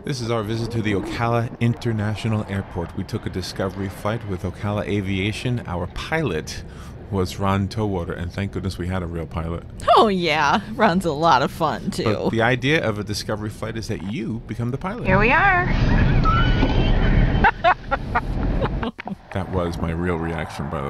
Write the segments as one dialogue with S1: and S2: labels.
S1: This is our visit to the Ocala International Airport. We took a discovery flight with Ocala Aviation. Our pilot was Ron Towater, and thank goodness we had a real pilot.
S2: Oh, yeah. Ron's a lot of fun, too.
S1: But the idea of a discovery flight is that you become the pilot.
S3: Here we are.
S1: That was my real reaction, by the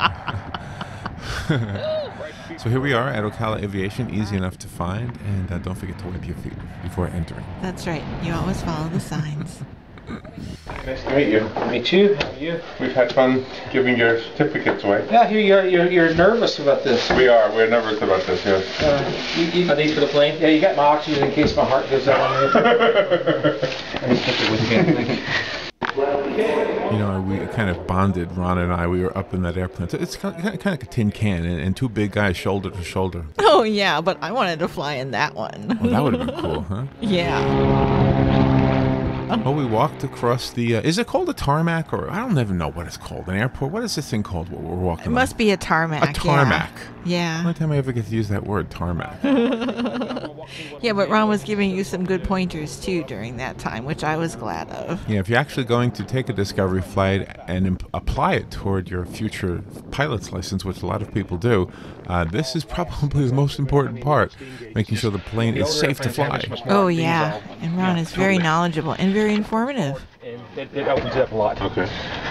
S1: way. So here we are at Ocala Aviation, easy enough to find, and don't forget to wipe your feet before entering.
S2: That's right. You always follow the signs.
S1: Nice to meet you.
S4: Me too. How are you?
S1: We've had fun giving your certificates away.
S4: Yeah, I hear you're nervous about this.
S1: We are. We're nervous about this, yes.
S4: Are these for the plane? Yeah, you got my oxygen in case my heart goes out on you. Let me take it with you. Thank you.
S1: You know, we kind of bonded, Ron and I. We were up in that airplane. So it's kind of like a tin can, and two big guys shoulder to shoulder.
S2: Oh, yeah, but I wanted to fly in that one.
S1: Well, that would have been cool, huh?
S2: Yeah.
S1: Oh, we walked across the... is it called a tarmac? Or I don't even know what it's called. An airport? What is this thing called, what we're walking
S2: It
S1: on?
S2: must be a tarmac.
S1: A tarmac.
S2: Yeah.
S1: Only time I ever get to use that word, tarmac.
S2: Yeah, but Ron was giving you some good pointers, too, during that time, which I was glad of.
S1: Yeah, if you're actually going to take a discovery flight and apply it toward your future pilot's license, which a lot of people do, this is probably the most important part, making sure the plane is safe to fly.
S2: Oh, yeah. And Ron is very knowledgeable and very informative.
S4: And it opens it up a lot.
S1: Okay.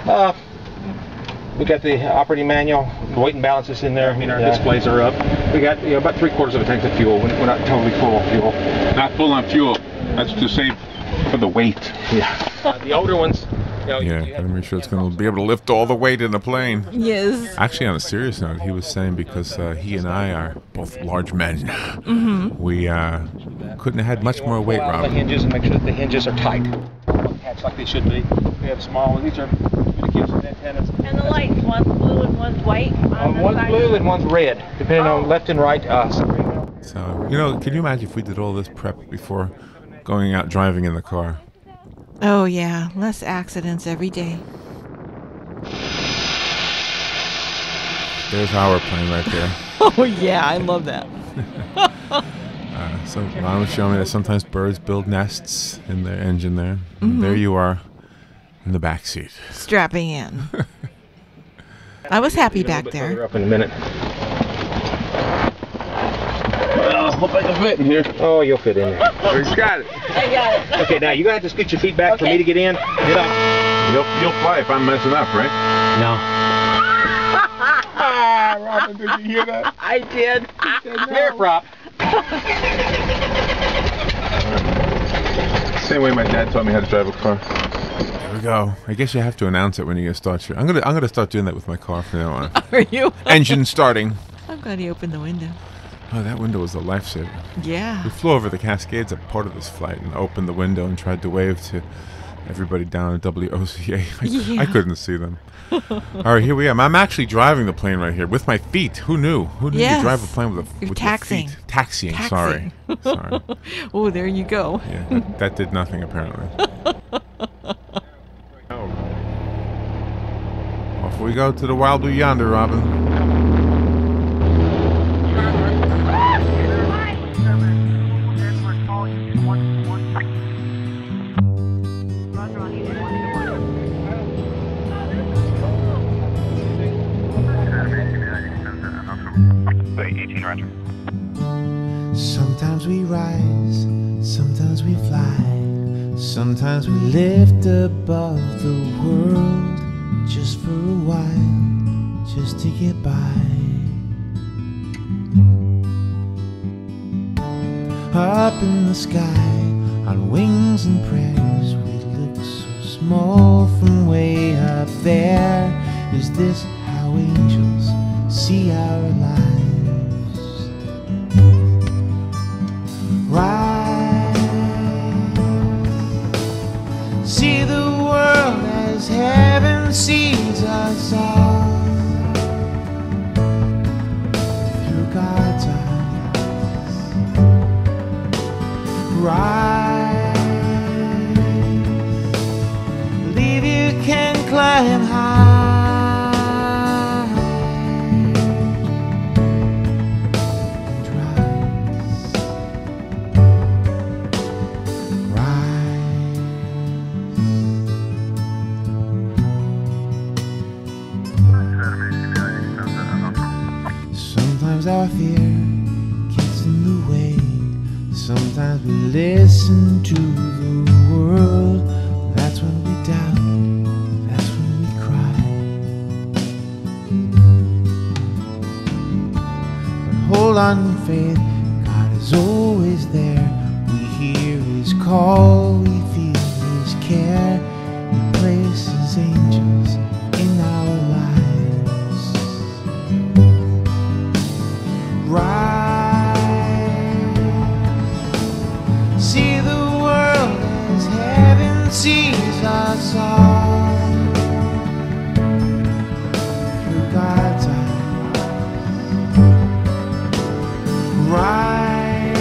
S4: We got the operating manual, the weight and balance is in there. I mean, our displays are up. We got about 3/4 of a tank of fuel. We're not totally full of fuel.
S5: Not full on fuel. That's to save for the weight.
S4: Yeah. The older ones,
S1: Yeah, gotta make sure it's going to be able to lift all the weight in the plane.
S2: Yes.
S1: Actually, on a serious note, he was saying because he and I are both large men, we couldn't have had much more weight,
S4: the
S1: Rob.
S4: hinges and make sure that the hinges are tight. Hatch like they should be. We have small ones. These are communication antennas.
S3: And the lights, one's blue and one's white.
S4: One's blue and one's red, depending on left and right.
S1: So, you know, can you imagine if we did all this prep before going out driving in the car?
S2: Oh, yeah. Less accidents every day.
S1: There's our plane right there.
S2: Oh, yeah. I love that.
S1: So Ron was showing me that sometimes birds build nests in their engine there. And there you are in the back seat.
S2: Strapping in. I was happy back there.
S4: Up in a minute.
S5: Well, hope I can fit in here.
S4: Oh, you'll fit in there.
S5: He's got it.
S3: I got it.
S4: Okay, now you're gonna have to scoot your feet back for me to get in. Get up.
S5: You'll fly if I'm messing up, right?
S4: No.
S5: Robin, did you hear that?
S3: I did.
S4: Air prop.
S5: Same way my dad taught me how to drive a car.
S1: There we go. I guess you have to announce it when you start your... I'm gonna start doing that with my car from now on.
S2: Are you?
S1: Engine starting.
S2: I'm glad he opened the window.
S1: Oh, that window was a lifesaver.
S2: Yeah.
S1: We flew over the Cascades a part of this flight and opened the window and tried to wave to everybody down at WOCA. I couldn't see them. All right, here we are. I'm actually driving the plane right here with my feet. Who knew? Who knew you drive a plane with
S2: You're
S1: with
S2: taxiing.
S1: your feet? Taxiing. Sorry. Sorry.
S2: Oh, there you go.
S1: Yeah, that did nothing apparently. Off we go to the wild blue yonder, Robin.
S6: Sometimes we rise, sometimes we fly, sometimes we lift above the world just for a while, just to get by. Up in the sky, on wings and prayers, we look so small from way up there. Is this how angels see our lives? See the world as heaven sees us all, through God's eyes. Rise, believe you can climb high. listen to the world. That's when we doubt, that's when we cry. But hold on, faith, God is always there. We hear His call, we feel His care. He places angels in our lives. Rise, see the world as heaven sees us all. Through God's eyes. Rise,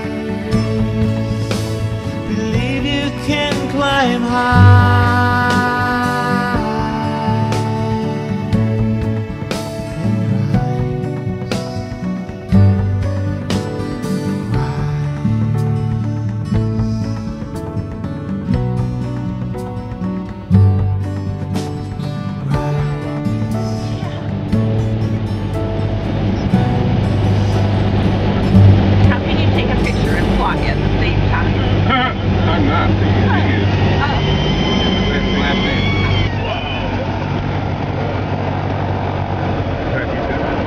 S6: believe you can climb high.
S3: How can you take a picture and fly at the same time?
S5: I'm not. He is.
S3: Oh.
S5: That's his last name. Right, he said that.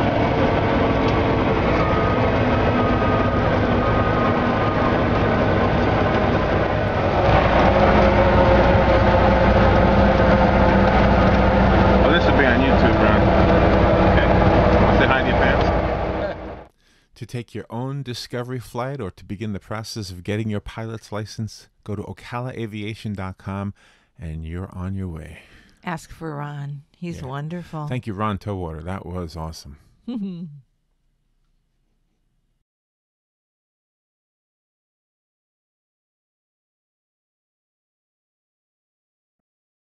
S5: Oh, this will be on YouTube, Ron. Okay. Say hi to your fans.
S1: To take your own Discovery flight or to begin the process of getting your pilot's license, go to ocalaaviation.com and you're on your way.
S2: Ask for Ron. He's
S1: Yeah.
S2: wonderful.
S1: Thank you, Ron Towater. That was awesome.